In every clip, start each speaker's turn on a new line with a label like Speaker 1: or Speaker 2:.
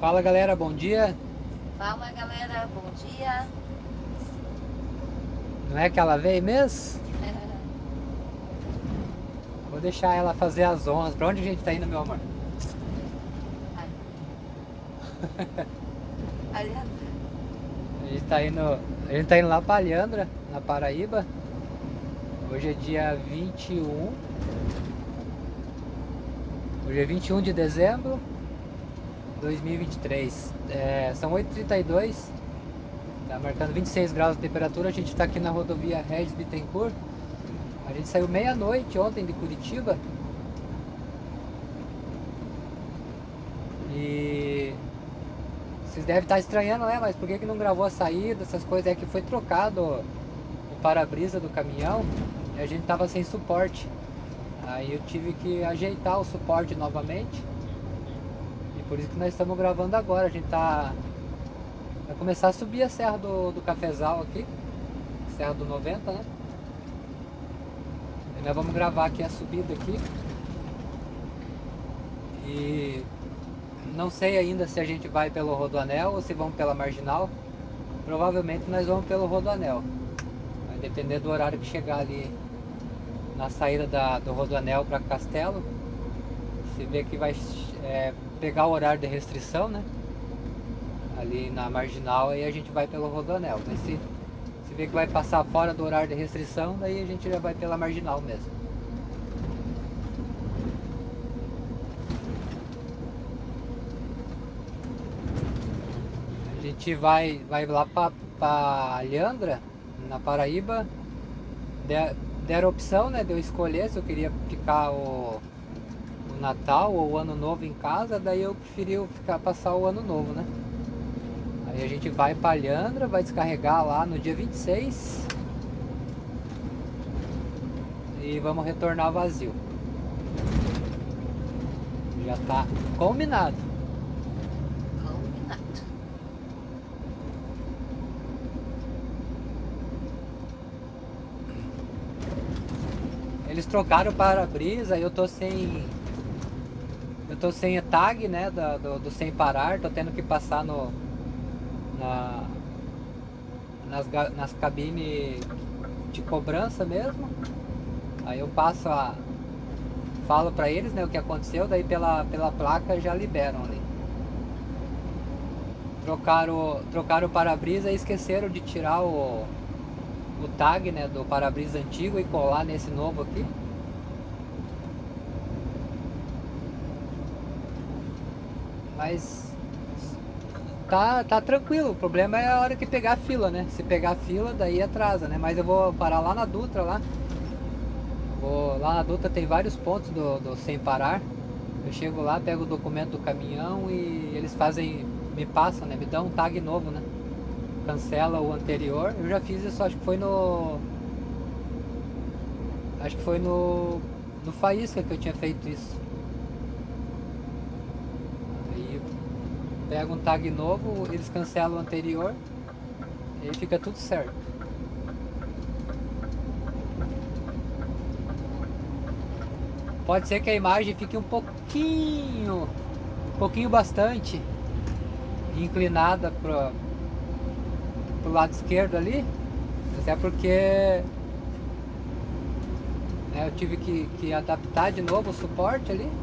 Speaker 1: Fala galera, bom dia.
Speaker 2: Fala galera, bom dia.
Speaker 1: Não é que ela veio mesmo? Vou deixar ela fazer as honras. Pra onde a gente tá indo, meu amor? A gente tá indo lá pra Alhandra, na Paraíba. Hoje é dia 21. Hoje é 21 de dezembro de 2023. São 8h32. Tá marcando 26 graus de temperatura. A gente tá aqui na rodovia Regis Bittencourt. A gente saiu meia-noite ontem de Curitiba. E vocês devem estar estranhando, né? Mas por que não gravou a saída, essas coisas? É que foi trocado o para-brisa do caminhão e a gente tava sem suporte. Aí eu tive que ajeitar o suporte novamente. E por isso que nós estamos gravando agora. A gente vai começar a subir a Serra do Cafezal aqui. Serra do 90, né? E nós vamos gravar aqui a subida aqui. E não sei ainda se a gente vai pelo Rodoanel ou se vamos pela Marginal. Provavelmente nós vamos pelo Rodoanel. Vai depender do horário que chegar ali na saída do Rodoanel para Castelo. Se vê que vai pegar o horário de restrição, né? Ali na Marginal, aí a gente vai pelo Rodoanel. Mas se vê que vai passar fora do horário de restrição, daí a gente já vai pela Marginal mesmo. A gente vai lá pra Alhandra, na Paraíba. Deram opção, né, de eu escolher se eu queria ficar o Natal ou o Ano Novo em casa. Daí eu preferi passar o Ano Novo, né. Aí a gente vai pra Alhandra, vai descarregar lá no dia 26 e vamos retornar vazio. Já tá combinado. Eles trocaram o para-brisa e eu tô sem a tag, né, do sem parar. Tô tendo que passar nas cabines de cobrança mesmo. Aí eu falo pra eles, né, o que aconteceu, daí pela placa já liberam ali. Trocaram o para-brisa e esqueceram de tirar o tag, né, do para-brisa antigo e colar nesse novo aqui. Mas tá tranquilo. O problema é a hora que pegar a fila, né? Se pegar a fila, daí atrasa, né? Mas eu vou parar lá na Dutra lá. Lá na Dutra tem vários pontos do sem parar. Eu chego lá, pego o documento do caminhão e eles me passam, né? Me dão um tag novo, né? Cancela o anterior. Eu já fiz isso, acho que foi no Faísca que eu tinha feito isso. Aí pega um tag novo, eles cancelam o anterior e aí fica tudo certo. Pode ser que a imagem fique um pouquinho bastante inclinada pro lado esquerdo ali, até porque eu tive que adaptar de novo o suporte ali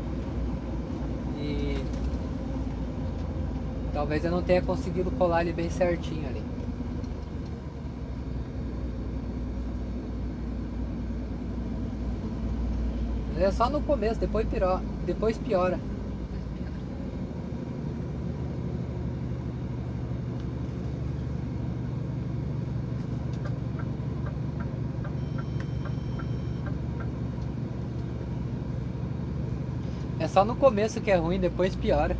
Speaker 1: e talvez eu não tenha conseguido colar ele bem certinho ali. É só no começo, depois piora. É só no começo que é ruim, depois piora.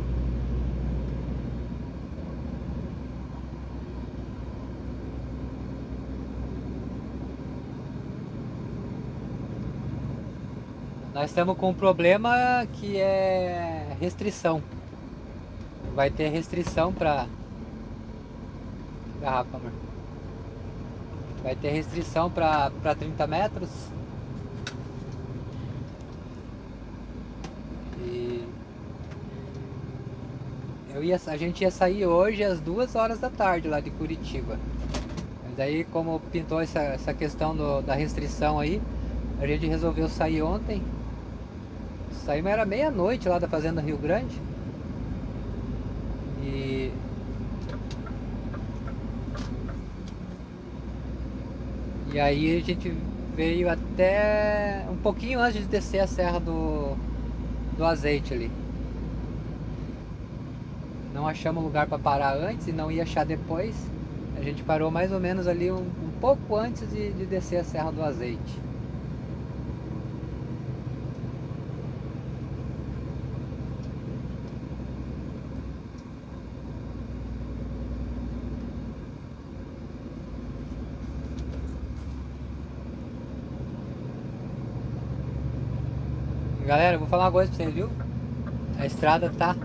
Speaker 1: Nós estamos com um problema que é restrição. Vai ter restrição para garrafa, amor. Vai ter restrição para 30 metros. A gente ia sair hoje às 2 horas da tarde lá de Curitiba. Mas daí, como pintou essa questão da restrição aí, a gente resolveu sair ontem. Saímos, era meia-noite lá da Fazenda Rio Grande. E aí a gente veio até um pouquinho antes de descer a Serra do Azeite ali. Não achamos lugar para parar antes e não ia achar depois. A gente parou mais ou menos ali um pouco antes de descer a Serra do Azeite. Galera, eu vou falar uma coisa pra vocês, viu? A estrada tá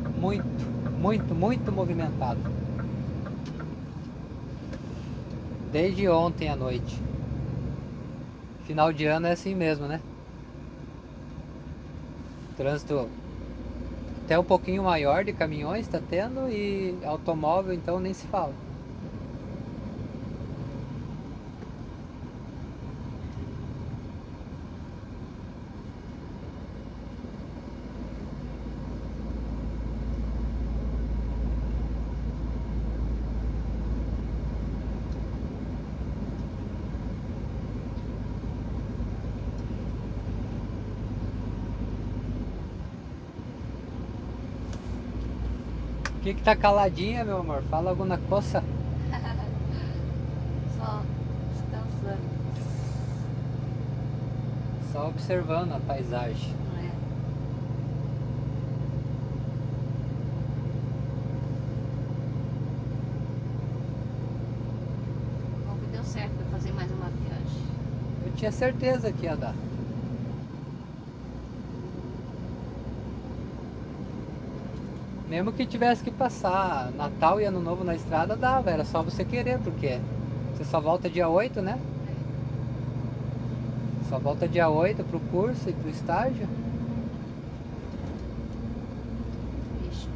Speaker 1: muito movimentada. Desde ontem à noite. Final de ano é assim mesmo, né? Trânsito até um pouquinho maior de caminhões tá tendo e automóvel então nem se fala. Por que tá caladinha, meu amor? Fala alguma coisa.
Speaker 2: Só descansando.
Speaker 1: Só observando a paisagem.
Speaker 2: Não é? Bom que deu certo para fazer mais uma viagem.
Speaker 1: Eu tinha certeza que ia dar. Mesmo que tivesse que passar Natal e Ano Novo na estrada, dava, era só você querer, porque você só volta dia 8, né? Só volta dia 8 pro curso e pro estágio.
Speaker 2: Isto.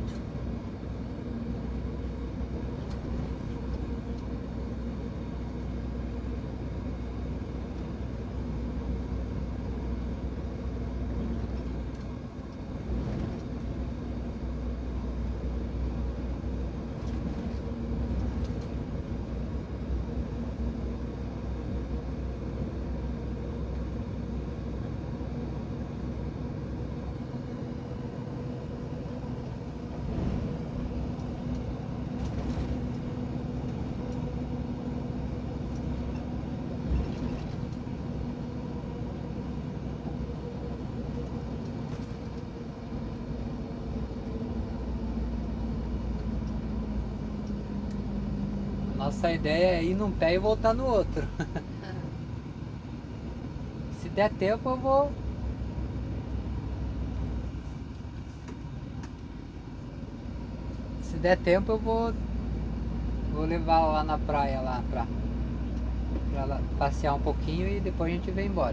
Speaker 1: Nossa ideia é ir num pé e voltar no outro. Se der tempo eu vou. Se der tempo eu vou levar lá na praia lá pra lá passear um pouquinho e depois a gente vem embora.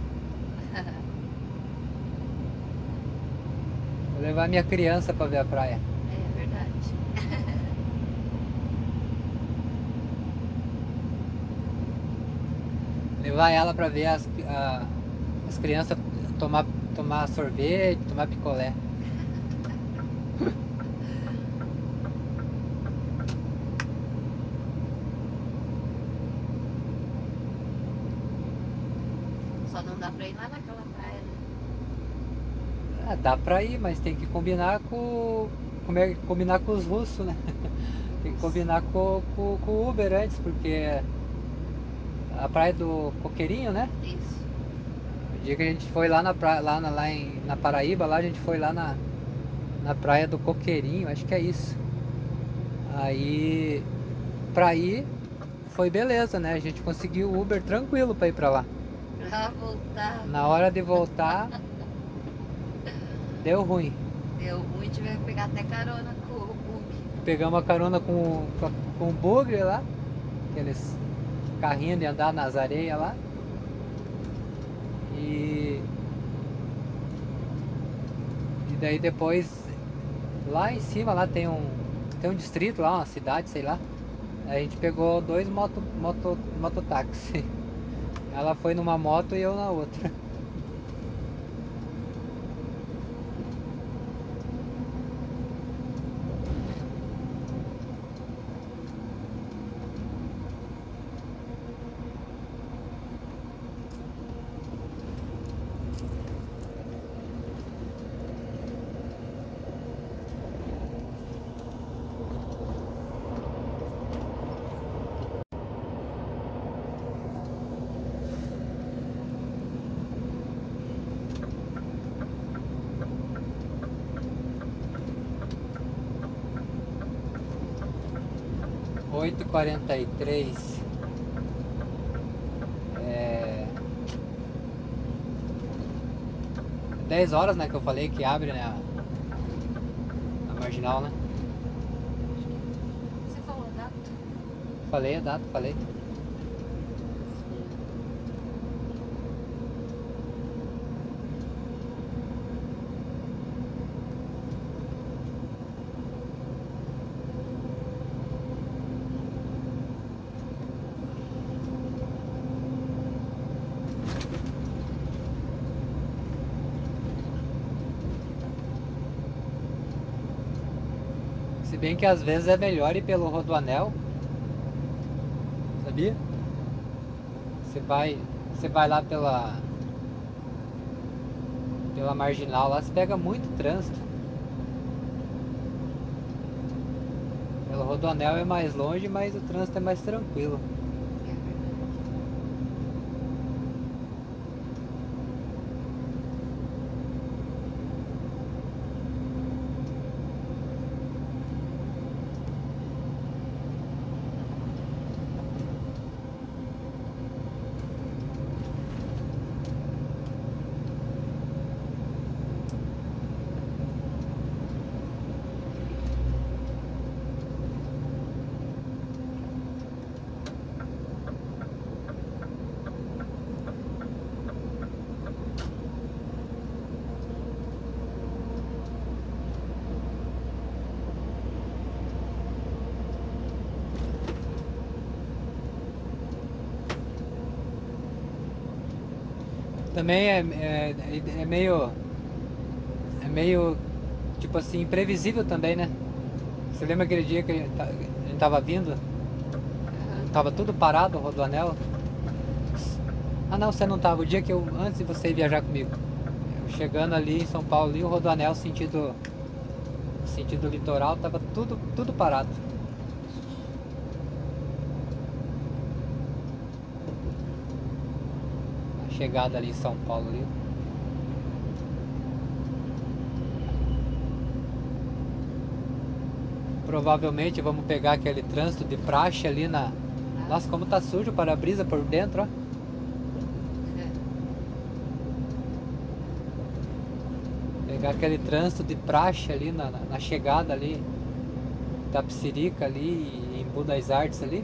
Speaker 1: Vou levar minha criança pra ver a praia.
Speaker 2: É verdade.
Speaker 1: Levar ela pra ver as crianças tomar sorvete, tomar picolé.
Speaker 2: Só não dá pra ir lá naquela praia, né?
Speaker 1: Ah, dá pra ir, mas tem que combinar combinar com os russos, né? Tem que combinar com o Uber antes, porque a praia do Coqueirinho, né?
Speaker 2: Isso.
Speaker 1: O dia que a gente foi lá na praia, na Paraíba, lá a gente foi lá na praia do Coqueirinho, acho que é isso. Aí, pra ir, foi beleza, né? A gente conseguiu o Uber tranquilo pra ir pra lá.
Speaker 2: Pra voltar.
Speaker 1: Na hora de voltar, deu ruim.
Speaker 2: Deu ruim, tive que pegar até carona com o bug.
Speaker 1: Pegamos a carona com o bugre lá, aqueles carrinhos de andar nas areias lá. E daí depois Lá em cima lá tem um distrito lá, uma cidade, sei lá. A gente pegou dois mototáxi. Ela foi numa moto e eu na outra. Oito e 43. 10 horas, né, que eu falei que abre, né, a marginal, né?
Speaker 2: Você falou a data?
Speaker 1: Falei a data, falei. Se bem que às vezes é melhor ir pelo Rodoanel, sabia? Você vai lá pela marginal, lá você pega muito trânsito. Pelo Rodoanel é mais longe, mas o trânsito é mais tranquilo.
Speaker 2: É verdade.
Speaker 1: Também é meio tipo assim, imprevisível também, né? Você lembra aquele dia que a gente tava vindo? Tava tudo parado, o Rodoanel. Ah não, você não tava. O dia que antes de você ir viajar comigo. Eu chegando ali em São Paulo, ali, o Rodoanel sentido litoral, tava tudo parado. A chegada ali em São Paulo ali. Provavelmente vamos pegar aquele trânsito de praxe ali na... Nossa, como tá sujo o para-brisa por dentro, ó. Pegar aquele trânsito de praxe ali na chegada ali. Tapicirica ali, em Budas das Artes ali.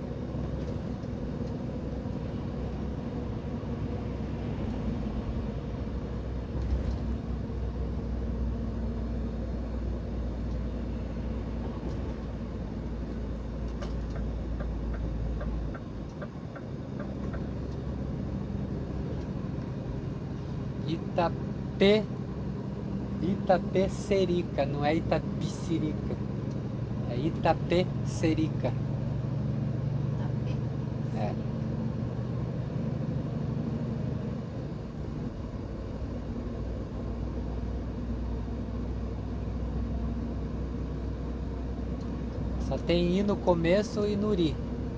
Speaker 1: Itapecerica, não é Itapicirica. É Itapecerica.
Speaker 2: Tá bem.
Speaker 1: É. Só tem I no começo e Nuri.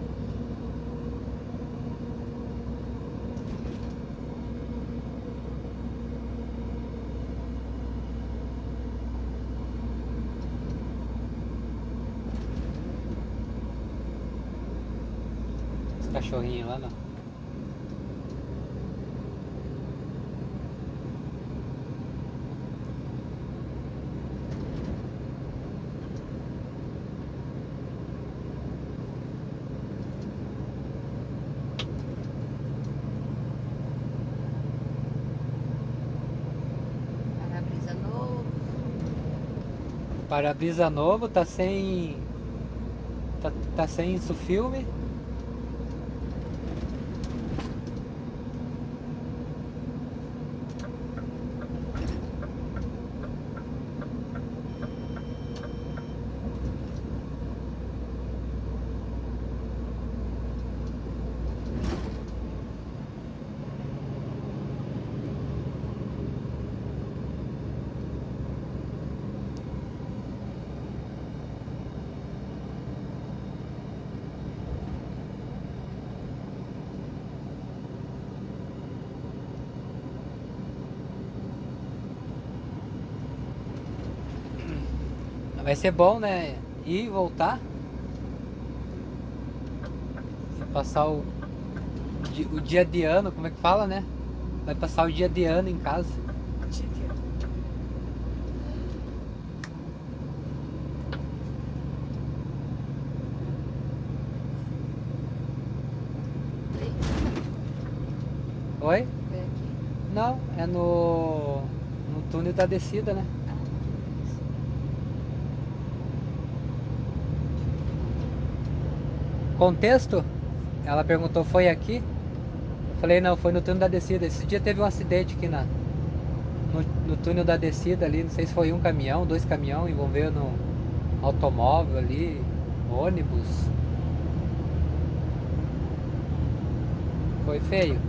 Speaker 1: Os cachorrinhos lá não.
Speaker 2: Para-brisa novo.
Speaker 1: Para-brisa novo, tá sem. Tá sem isso filme. Vai ser bom, né? Ir e voltar. E passar o dia de ano, como é que fala, né? Vai passar o dia de ano em casa. Oi?
Speaker 2: Foi aqui.
Speaker 1: Não, é no túnel da descida, né? Contexto? Ela perguntou, foi aqui? Eu falei, não, foi no túnel da descida. Esse dia teve um acidente aqui no túnel da descida ali. Não sei se foi um caminhão, 2 caminhões, envolvendo um automóvel ali, ônibus. Foi feio.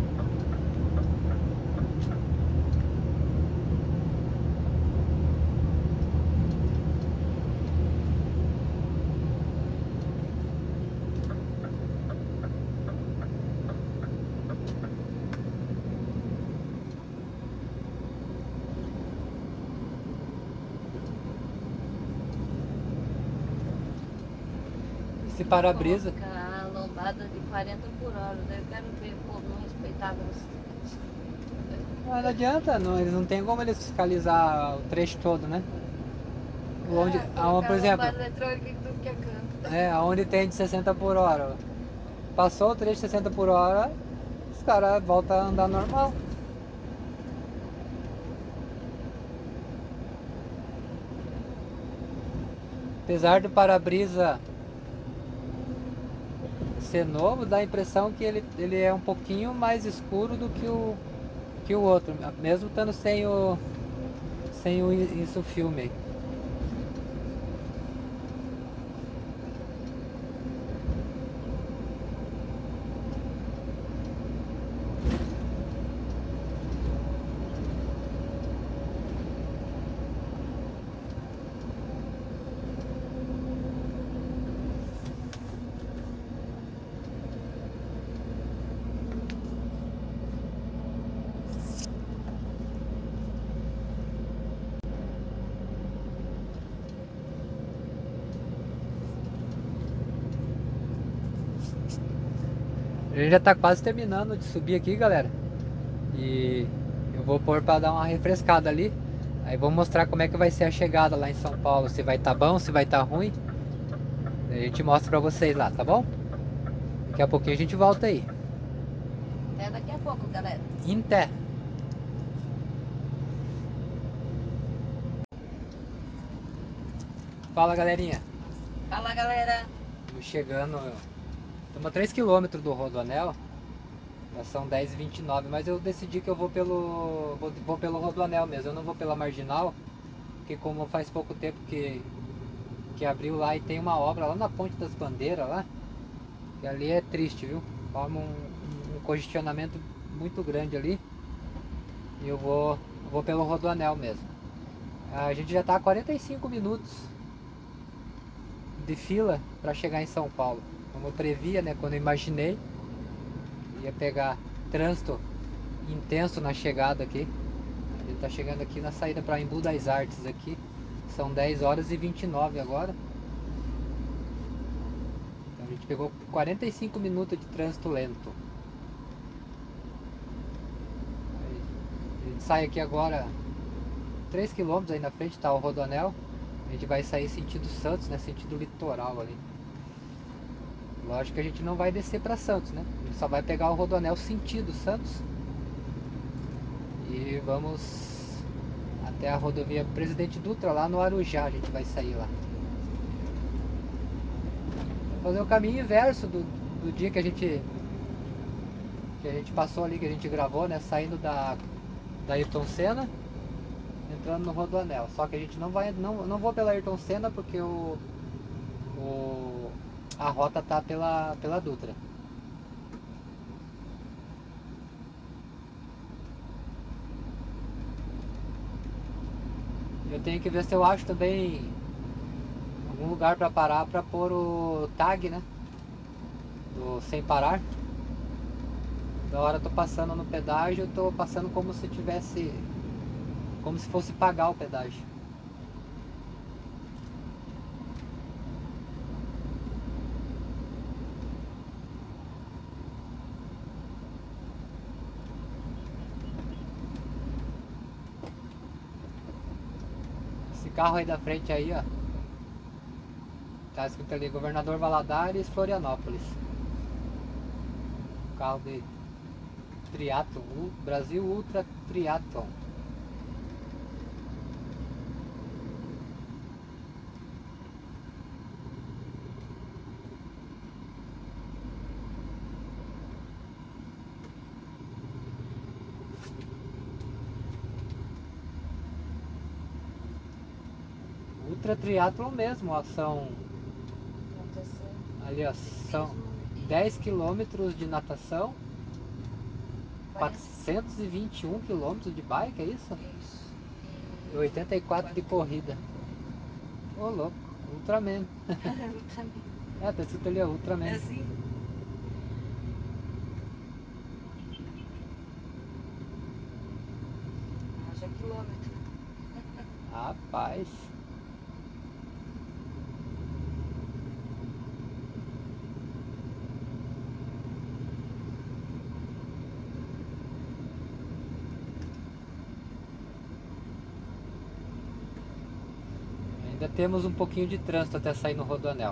Speaker 1: Esse para-brisa.
Speaker 2: Colocar a lombada de 40 por hora. Daí eu quero ver o povo não respeitar a velocidade.
Speaker 1: Mas não adianta, não, eles não tem como eles fiscalizar o trecho todo, né? Onde, por exemplo,
Speaker 2: lombada eletrônica em tudo que é canto.
Speaker 1: aonde tem de 60 por hora. Passou o trecho de 60 por hora, os caras voltam a andar normal. Apesar do para-brisa ser novo, dá a impressão que ele é um pouquinho mais escuro do que o outro, mesmo estando sem isso filme. A gente já tá quase terminando de subir aqui, galera. E eu vou pôr para dar uma refrescada ali. Aí vou mostrar como é que vai ser a chegada lá em São Paulo. Se vai tá bom, se vai tá ruim. A gente mostra pra vocês lá, tá bom? Daqui a pouquinho a gente volta aí.
Speaker 2: Até daqui a pouco, galera.
Speaker 1: Inter. Fala, galerinha.
Speaker 2: Fala, galera.
Speaker 1: Estamos chegando. Estamos a 3 km do Rodoanel. Já são 10h29, mas eu decidi que eu vou pelo Rodoanel mesmo. Eu não vou pela Marginal, porque como faz pouco tempo que abriu lá e tem uma obra lá na Ponte das Bandeiras lá, que ali é triste, viu? Forma um congestionamento muito grande ali. E eu vou pelo Rodoanel mesmo. A gente já está a 45 minutos de fila para chegar em São Paulo. Como eu previa, né? Quando eu imaginei, ia pegar trânsito intenso na chegada aqui. A gente tá chegando aqui na saída para Embu das Artes aqui. São 10h29 agora. Então a gente pegou 45 minutos de trânsito lento. A gente sai aqui agora 3 km aí na frente, tá o Rodoanel. A gente vai sair sentido Santos, né? Sentido litoral ali. Lógico que a gente não vai descer para Santos, né? A gente só vai pegar o Rodoanel sentido Santos. E vamos até a rodovia Presidente Dutra, lá no Arujá a gente vai sair lá. Fazer o caminho inverso do dia que a gente passou ali, que a gente gravou, né? Saindo da Ayrton Senna, entrando no Rodoanel. Só que a gente não vou pela Ayrton Senna porque a rota tá pela Dutra. Eu tenho que ver se eu acho também algum lugar para parar para pôr o tag, né? Do sem parar. Da hora eu tô passando no pedágio, eu tô passando como se fosse pagar o pedágio. Esse carro aí da frente aí, ó, tá escrito ali Governador Valadares, Florianópolis. Carro de Triathlon, Brasil Ultra Triathlon. Ultra Triathlon mesmo, ó, são ali, ó, são 10 quilômetros de natação, 421 quilômetros de bike, é isso? E 84 de corrida. Ô, louco, Ultraman. É, tá escrito ali, ó, Ultraman.
Speaker 2: É assim? Haja quilômetro.
Speaker 1: Rapaz. Ainda temos um pouquinho de trânsito até sair no Rodoanel.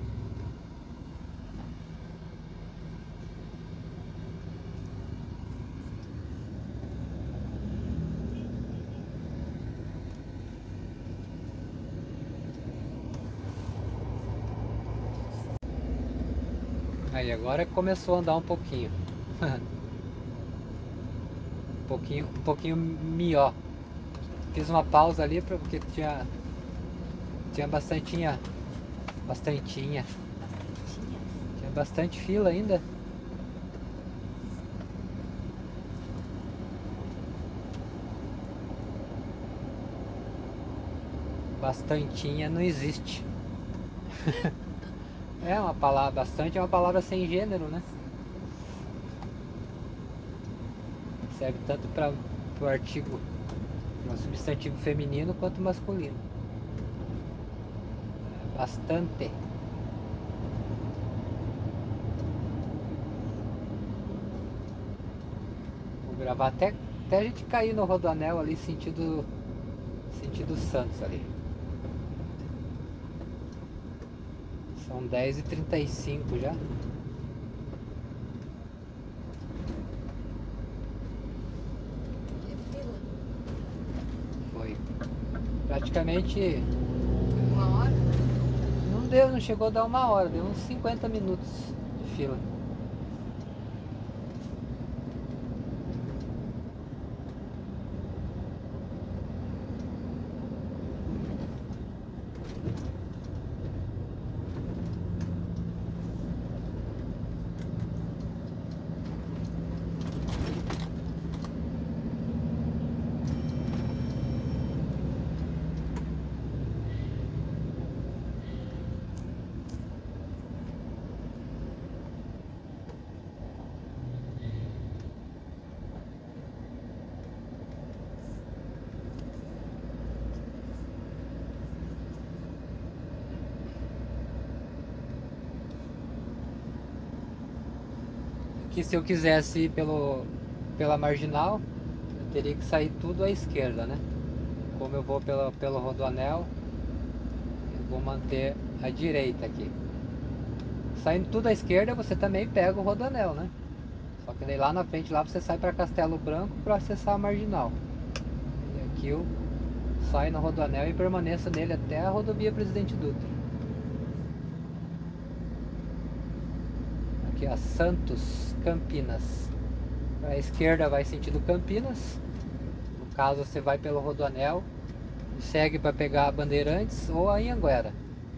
Speaker 1: Aí agora começou a andar um pouquinho. um pouquinho melhor. Fiz uma pausa ali porque tinha bastantinha. Tinha bastante fila ainda. Bastantinha não existe. É uma palavra, bastante é uma palavra sem gênero, né? Serve tanto para o artigo, para o substantivo feminino quanto masculino. Bastante. Vou gravar até a gente cair no Rodoanel ali, sentido Santos ali. São 10h35 já. Foi. Praticamente...
Speaker 2: Uma hora?
Speaker 1: Não chegou a dar uma hora, deu uns 50 minutos de fila. Que se eu quisesse ir pela marginal, eu teria que sair tudo à esquerda, né? Como eu vou pelo Rodoanel, eu vou manter a direita aqui. Saindo tudo à esquerda, você também pega o Rodoanel, né? Só que daí lá na frente lá você sai para Castelo Branco para acessar a marginal. E aqui Sai no Rodoanel e permaneça nele até a rodovia Presidente Dutra. Aqui ó, Santos, Campinas. Para a esquerda vai sentido Campinas. No caso você vai pelo Rodoanel e segue para pegar a Bandeirantes ou a Anhanguera.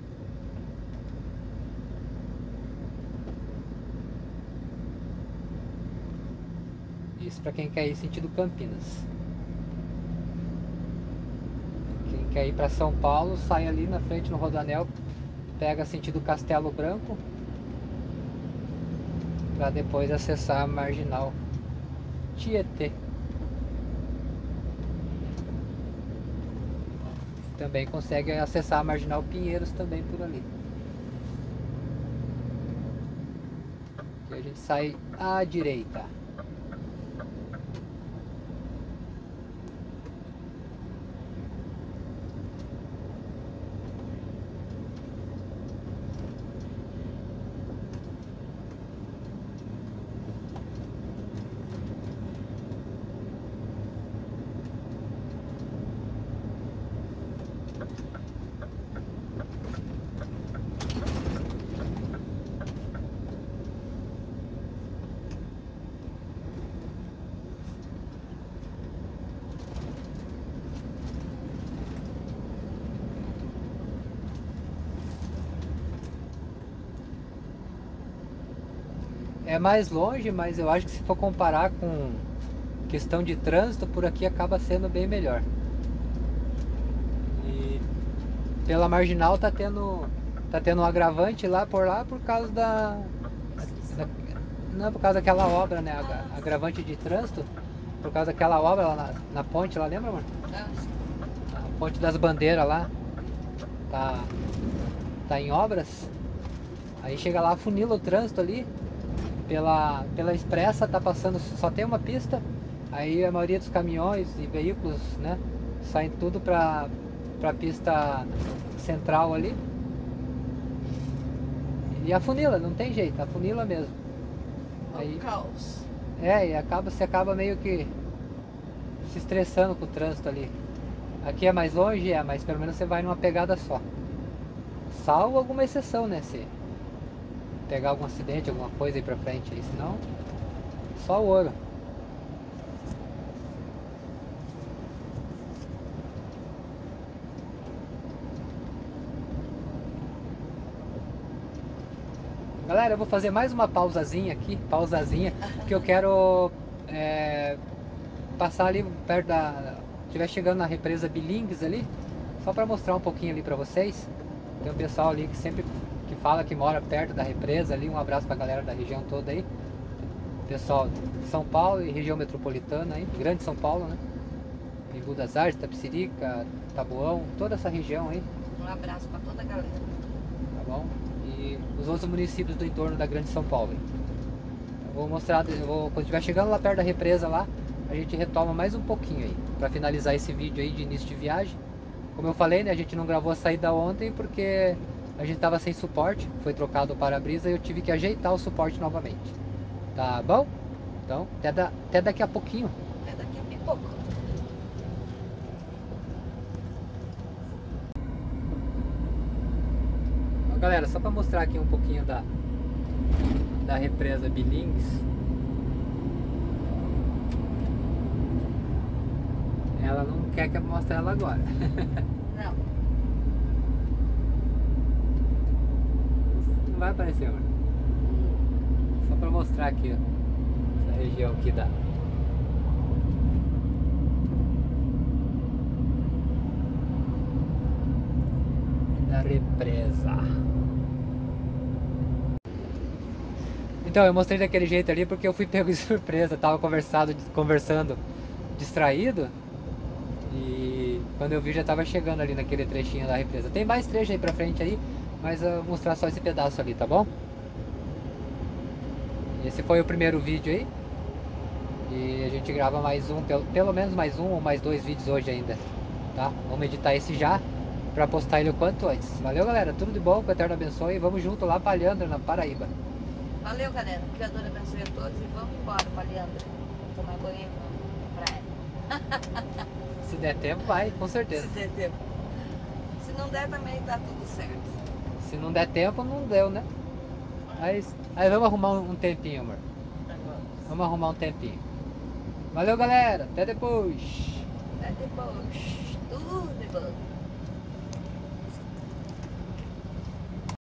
Speaker 1: Isso para quem quer ir sentido Campinas. Quem quer ir para São Paulo, sai ali na frente no Rodoanel, pega sentido Castelo Branco, para depois acessar a Marginal Tietê. Também consegue acessar a Marginal Pinheiros também por ali. E a gente sai à direita. É mais longe, mas eu acho que se for comparar com questão de trânsito, por aqui acaba sendo bem melhor. E pela Marginal tá tendo um agravante lá por causa não é por causa daquela obra, né? Agravante de trânsito, por causa daquela obra lá na ponte, lá, lembra, amor? A ponte das bandeiras lá tá em obras. Aí chega lá, afunila o trânsito ali. Pela expressa tá passando, só tem uma pista, aí a maioria dos caminhões e veículos, né, saem tudo pra pista central ali. E afunila, não tem jeito, afunila mesmo. Aí,
Speaker 2: caos.
Speaker 1: e você acaba meio que se estressando com o trânsito ali. Aqui é mais longe, mas pelo menos você vai numa pegada só. Salvo alguma exceção, né, se pegar algum acidente, alguma coisa aí pra frente aí, senão só ouro. Galera, eu vou fazer mais uma pausazinha aqui, que eu quero passar ali perto estiver chegando na represa Bilingues ali, só para mostrar um pouquinho ali para vocês. Tem um pessoal ali que sempre fala que mora perto da represa ali. Um abraço pra galera da região toda aí, pessoal de São Paulo e região metropolitana aí, Grande São Paulo, né? Embu das Artes, Tapicirica, Taboão, toda essa região aí.
Speaker 2: Um abraço pra toda a galera.
Speaker 1: Tá bom? E os outros municípios do entorno da Grande São Paulo aí. Eu vou mostrar, quando estiver chegando lá perto da represa lá, a gente retoma mais um pouquinho aí, pra finalizar esse vídeo aí de início de viagem. Como eu falei, né, a gente não gravou a saída ontem porque a gente tava sem suporte, foi trocado o para-brisa e eu tive que ajeitar o suporte novamente. Tá bom? Então, até daqui a pouquinho.
Speaker 2: Até daqui a pouco.
Speaker 1: Galera, só para mostrar aqui um pouquinho da represa Bilingues. Ela não quer que eu mostre ela agora.
Speaker 2: Não.
Speaker 1: Não vai aparecer, mano. Só para mostrar aqui, ó, essa região aqui da represa. Então, eu mostrei daquele jeito ali porque eu fui pego de surpresa. Tava conversando distraído. E quando eu vi já tava chegando ali naquele trechinho da represa. Tem mais trecho aí pra frente aí, mas eu vou mostrar só esse pedaço ali, tá bom? Esse foi o primeiro vídeo aí. E a gente grava mais um, pelo menos mais um ou mais dois vídeos hoje ainda, tá? Vamos editar esse já pra postar ele o quanto antes. Valeu, galera, tudo de bom, que o Eterno abençoe. E vamos junto lá pra Leandra, na Paraíba.
Speaker 2: Valeu, galera, que a Deus abençoe a todos e vamos embora pra Leandra. Tomar banho na praia.
Speaker 1: Se der tempo, vai, com certeza.
Speaker 2: Se der tempo. Se não der também tá tudo certo.
Speaker 1: Se não der tempo, não deu, né? Aí vamos arrumar um tempinho, amor. Vamos arrumar um tempinho. Valeu, galera. Até depois.
Speaker 2: Até depois. Tudo de bom.